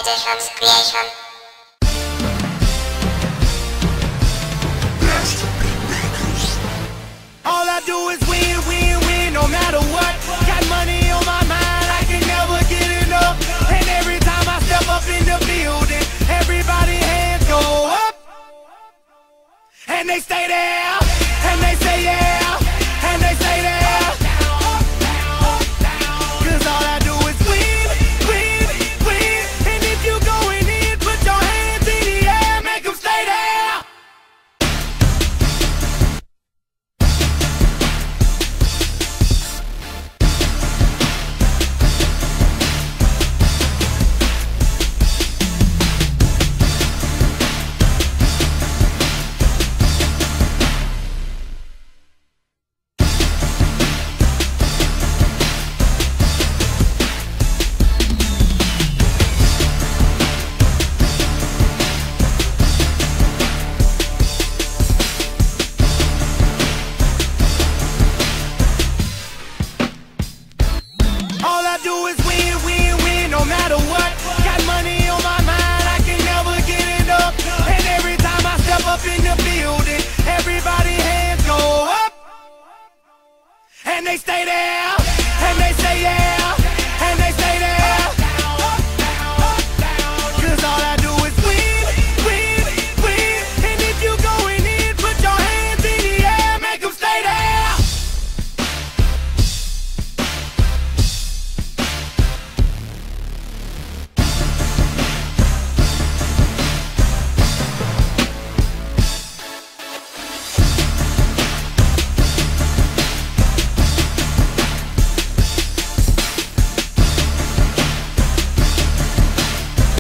Editions creation. All I do is win, win, win, no matter what. Got money on my mind, I can never get enough. And every time I step up in the building, everybody hands go up. And they stay there, and they say yeah, and they stay there. Cause all I do is win, win, win. And if you going in, put your hands in the air, make them stay there. All I do is win, win, win, no matter what. Got money on my mind, I can never get enough. And every time I step up in the building, everybody hands go up. And they stay there.